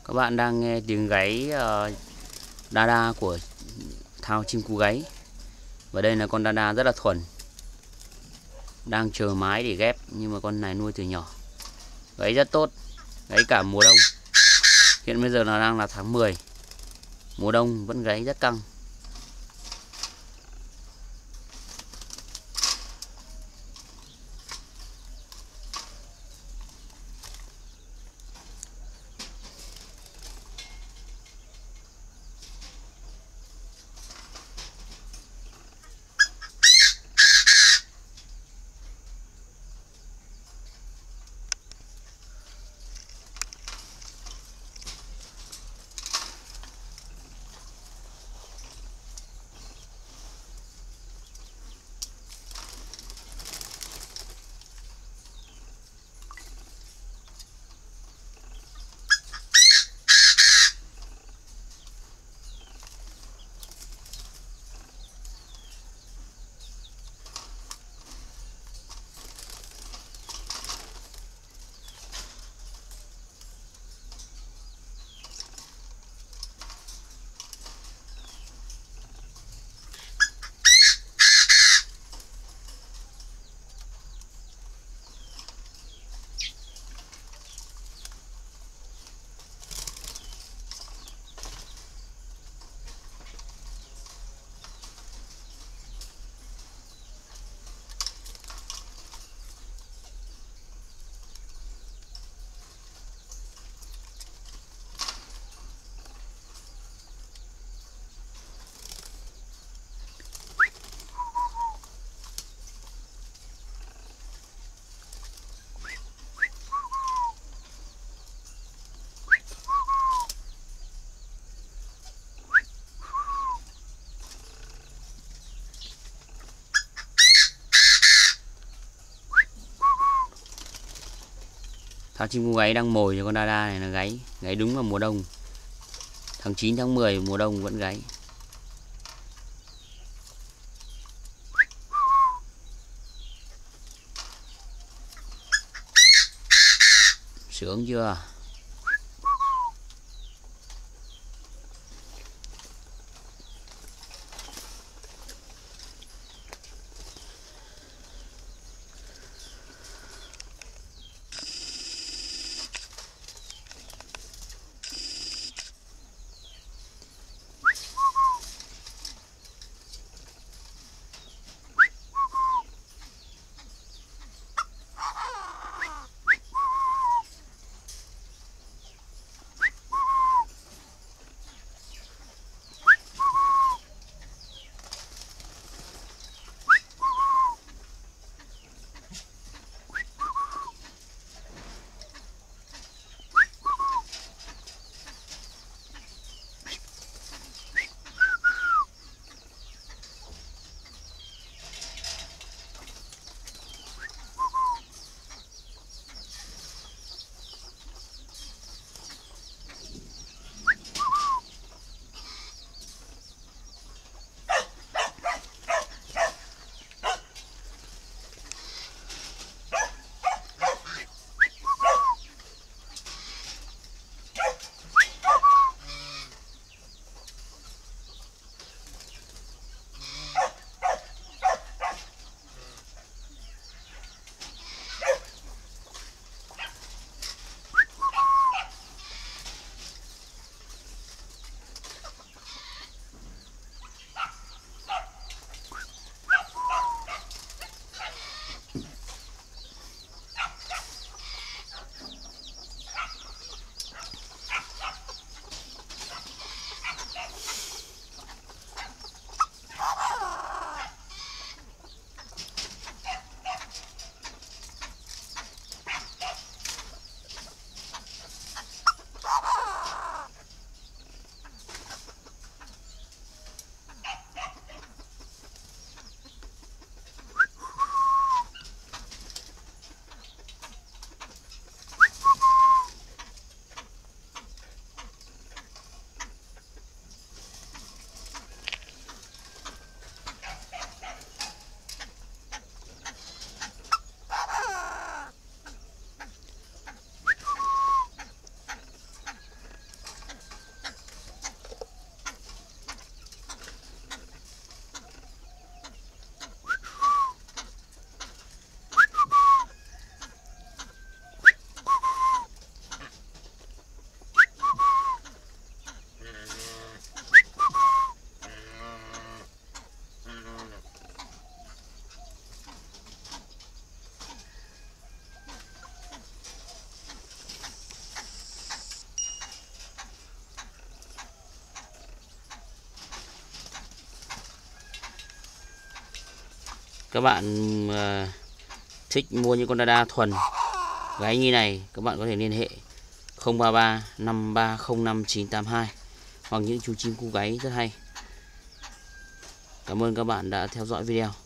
Các bạn đang nghe tiếng gáy đa đa của thao chim cú gáy. Và đây là con đa đa rất là thuần, đang chờ mái để ghép, nhưng mà con này nuôi từ nhỏ, gáy rất tốt, gáy cả mùa đông. Hiện bây giờ là đang là tháng 10, mùa đông vẫn gáy rất căng. Thao chim cú gáy đang mồi cho con đa đa này, là gáy đúng vào mùa đông. Tháng 9, tháng 10 mùa đông vẫn gáy. Sướng chưa? các bạn thích mua những con Dada thuần gáy như này, các bạn có thể liên hệ 033 5305 982 hoặc những chú chim cu gáy rất hay. Cảm ơn các bạn đã theo dõi video.